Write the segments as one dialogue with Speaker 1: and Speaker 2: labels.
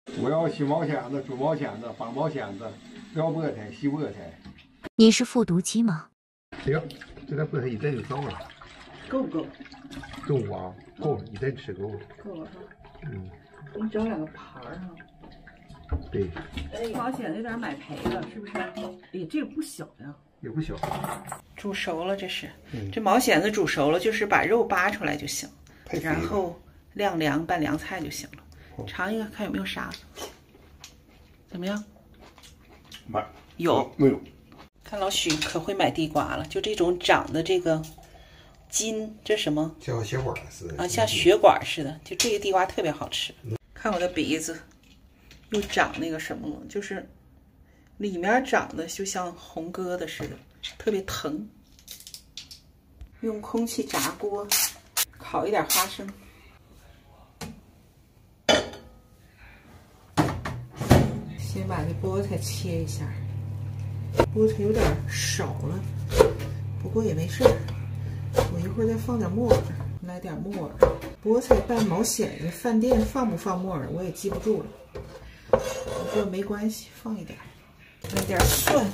Speaker 1: 我要洗毛线子、煮毛线子、拔毛线子、撩菠菜、洗菠菜。
Speaker 2: 你是复读机吗？
Speaker 1: 行，这点菠菜一袋就少了。
Speaker 3: 够不够？
Speaker 1: 够啊，够，一袋吃够了。
Speaker 3: 够了哈。
Speaker 1: 嗯。
Speaker 3: 给你整两个盘儿哈。
Speaker 1: 对。
Speaker 3: 哎，毛线有点买赔了，是不是？哎，这个不小呀。
Speaker 1: 也不小。
Speaker 3: 煮熟了，这是。这毛线子煮熟了，就是把肉扒出来就行，然后晾凉拌凉菜就行了。尝一个，看有没有沙子。怎么样？
Speaker 1: 买
Speaker 3: 有
Speaker 1: 没有？
Speaker 3: 看老许可会买地瓜了，就这种长的这个筋，这什么？
Speaker 1: 像血管似的
Speaker 3: 啊，像血管似的，就这个地瓜特别好吃。看我的鼻子，又长那个什么了，就是里面长的就像红疙瘩似的，特别疼。用空气炸锅烤一点花生。先把这菠菜切一下，菠菜有点少了，不过也没事儿。我一会儿再放点木耳，来点木耳。菠菜拌毛线子，饭店放不放木耳我也记不住了，不过没关系，放一点。来点蒜，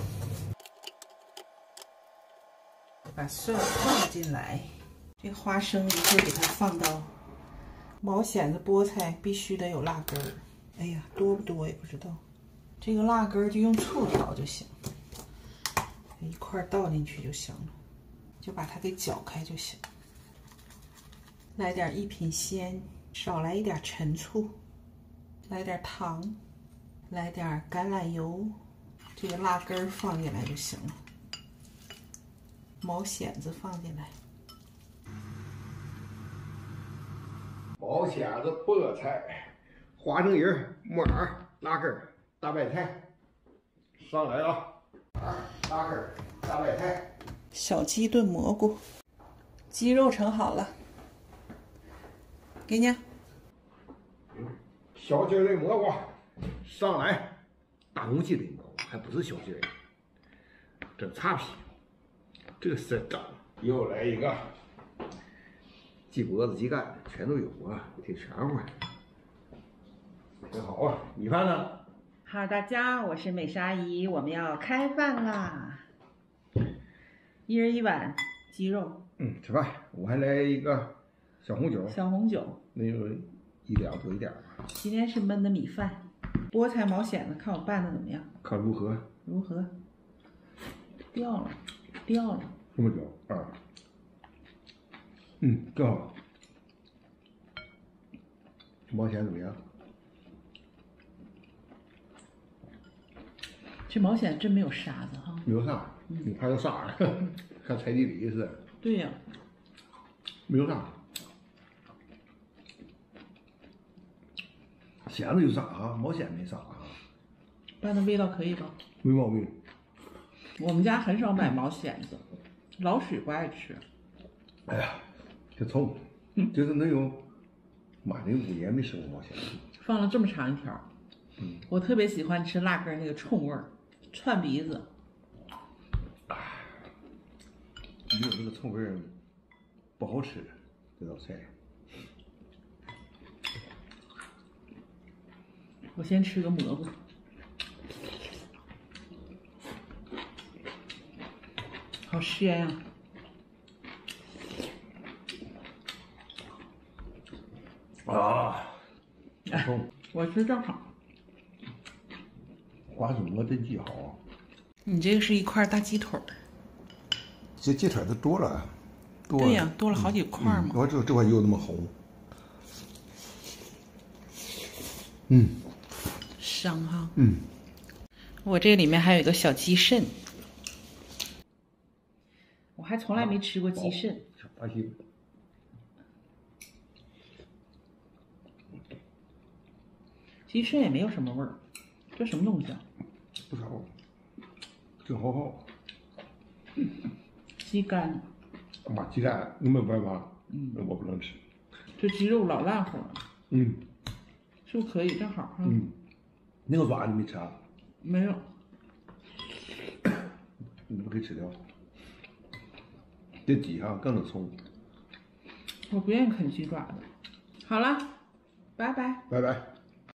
Speaker 3: 把蒜放进来。这花生一会儿给它放到毛线子，菠菜必须得有辣根儿。哎呀，多不多也不知道。这个辣根就用醋调就行，一块倒进去就行了，就把它给搅开就行。来点一品鲜，少来一点陈醋，来点糖，来点橄榄油，这个辣根放进来就行了，毛线子放进来，
Speaker 1: 毛线子、菠菜、花生仁、木耳、辣根、大白菜，上来了。辣根、大白菜。
Speaker 3: 小鸡炖蘑菇，鸡肉盛好了，给你。
Speaker 1: 小鸡炖蘑菇，上来。大公鸡炖蘑菇还不是小鸡，整擦皮。这个是长。又来一个。鸡脖子、鸡肝全都有啊，挺全乎。挺好啊，米饭呢？
Speaker 3: 好，大家，我是美莎姨，我们要开饭啦！一人一碗鸡肉。
Speaker 1: 吃饭。我还来一个小红酒。
Speaker 3: 小红酒。
Speaker 1: 那有1两多一点吧。
Speaker 3: 今天是焖的米饭，菠菜毛线子，看我拌的怎么样？
Speaker 1: 看如何？
Speaker 3: 如何？掉了，掉了。
Speaker 1: 什么掉？啊。更好。毛线怎么样？
Speaker 3: 这毛线真没有沙子哈。
Speaker 1: 没有沙，你怕有沙了，看菜地里似的。
Speaker 3: 对呀。
Speaker 1: 没有沙。线子有沙啊，毛线没沙啊。
Speaker 3: 拌的味道可以吧？
Speaker 1: 没毛病。
Speaker 3: 我们家很少买毛线子，老许不爱吃。
Speaker 1: 哎呀，这臭，就是能有妈的5年没吃过毛线。
Speaker 3: 放了这么长一条。我特别喜欢吃辣根那个冲味儿，串鼻子。
Speaker 1: 没有这个臭味儿不好吃，这道菜。
Speaker 3: 我先吃个蘑菇。好鲜呀！我吃正好。
Speaker 1: 花生我真记好。
Speaker 3: 你这个是一块大鸡腿儿。
Speaker 1: 这鸡腿都多了，多。
Speaker 3: 对呀，多了好几块嘛。
Speaker 1: 我这块有那么红。
Speaker 3: 香哈。我这里面还有一个小鸡肾，我还从来没吃过鸡肾。
Speaker 1: 大鸡。
Speaker 3: 鸡肾也没有什么味儿，这什么东西啊？
Speaker 1: 不少，真好好。
Speaker 3: 鸡肝。
Speaker 1: 妈，鸡肝你没办法，我不能吃。
Speaker 3: 这鸡肉老烂乎了。是不是可以？正好。
Speaker 1: 那个爪你没吃啊？
Speaker 3: 没有。
Speaker 1: 你不可以吃掉。这鸡哈更能冲。
Speaker 3: 我不愿意啃鸡爪子。好了，拜拜。
Speaker 1: 拜拜。